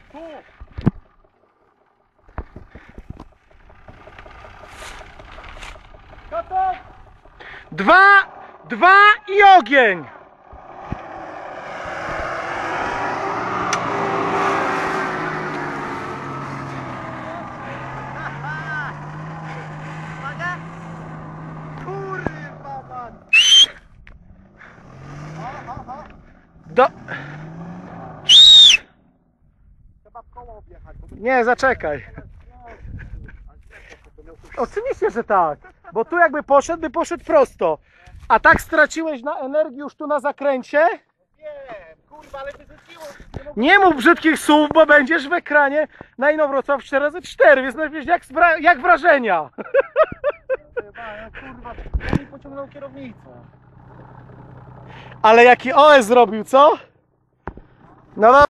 Tu! Gotow! Dwa i ogień! Kurwa man! Trzeba w koło objechać. Nie, zaczekaj. Oczywiście, że tak. Bo tu jakby poszedł, by poszedł prosto. A tak straciłeś na energii już tu na zakręcie. Wiem, kurwa, ale wyrzuciło. Nie mów brzydkich słów, bo będziesz w ekranie na Inowrocław 4x4, więc najpierw jak wrażenia? Kurwa, ja mi pociągnął kierownicę. Ale jaki OS zrobił, co? No